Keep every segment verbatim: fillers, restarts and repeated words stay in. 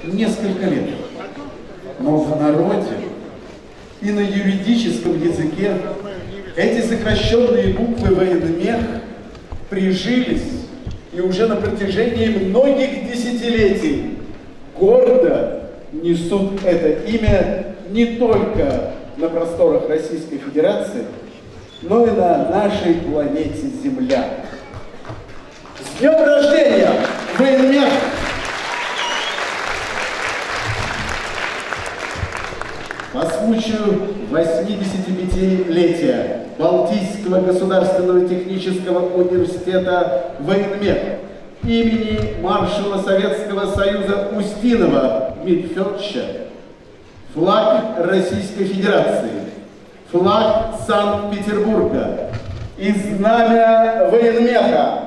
несколько лет. Но в народе и на юридическом языке эти сокращенные буквы военмех прижились и уже на протяжении многих десятилетий гордо несут это имя не только на просторах Российской Федерации, но и на нашей планете Земля. С днем рождения, военмех! По случаю восьмидесятипятилетия Балтийского государственного технического университета военмех имени маршала Советского Союза Устинова Дмитрия Федоровича флаг Российской Федерации, флаг Санкт-Петербурга и знамя военмеха.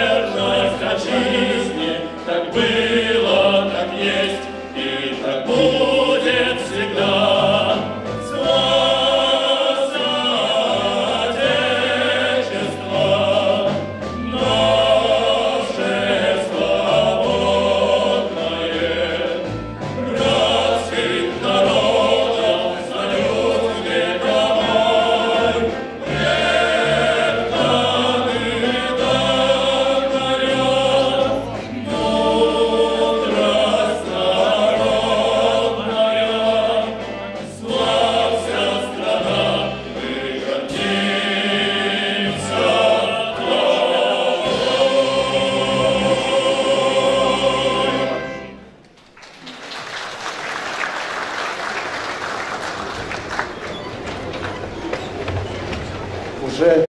Было, так есть и так будет.